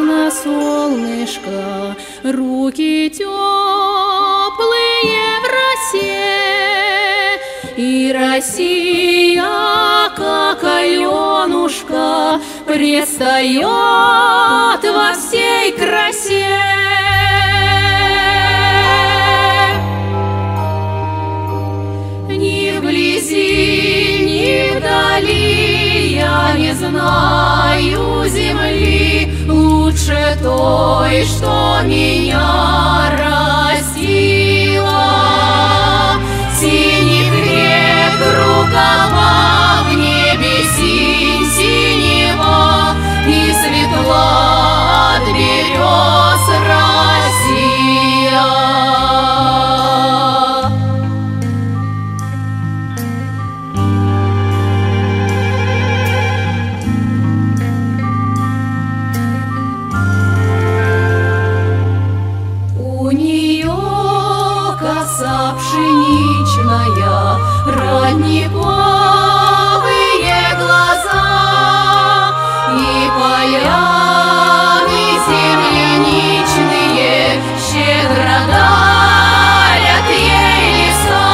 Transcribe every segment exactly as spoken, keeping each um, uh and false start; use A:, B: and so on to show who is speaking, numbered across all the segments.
A: нежно, солнышко, руки теплые в росе, и Россия, как Аленушка, предстает во всей красе. Ни вблизи, ни вдали я не знаю земли лучше той, что меня растила. Синих рек рукава, в небе синь синева, и светла от берез Россия. У нее коса пшеничная, родниковые глаза, и поляны земляничные щедро дарят ей леса.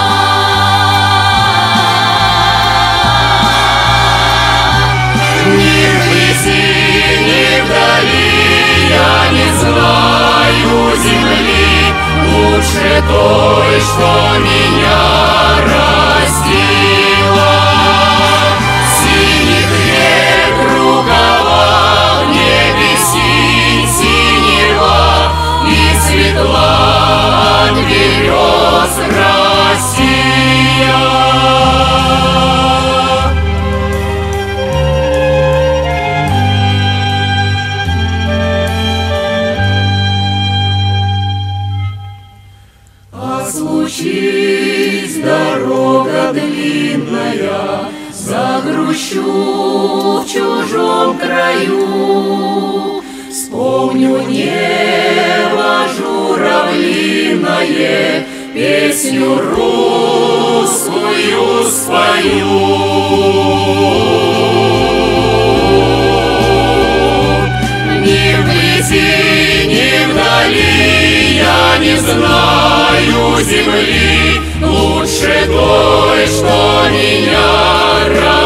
A: Ни вблизи, ни вдали я не знаю земли лучше той, что меня растила. Синих рек рукава, в небе синь синева, и светла от берез Россия. Случись дорога длинная, загрущу в чужом краю, вспомню небо журавлиное, песню русскую спою. Ни вблизи, ни вдали я не знаю земли лучше той, что меня растила.